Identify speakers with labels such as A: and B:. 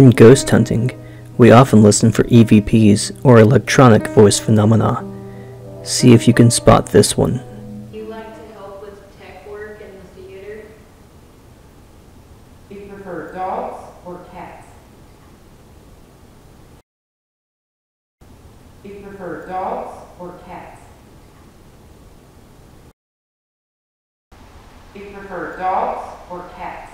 A: In ghost hunting, we often listen for EVPs or electronic voice phenomena. See if you can spot this one.
B: You like to help with tech work in the theater?
C: Do you prefer dogs or cats? Do you prefer dogs or cats? Do you prefer dogs or cats?